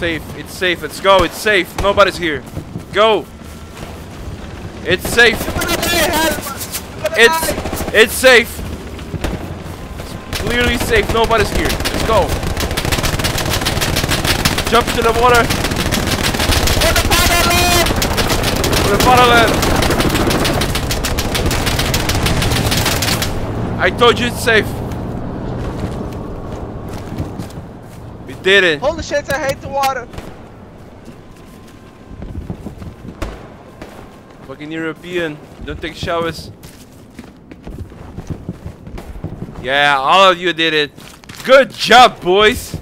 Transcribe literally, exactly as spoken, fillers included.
safe. It's safe. Let's go. It's safe. Nobody's here. Go. It's safe. It's it's safe. It's clearly safe. Nobody's here. Let's go. Jump to the water. For the fatherland. I told you it's safe. We did it. Holy shit! I hate the water. Fucking European. Don't take showers. Yeah, all of you did it. Good job, boys.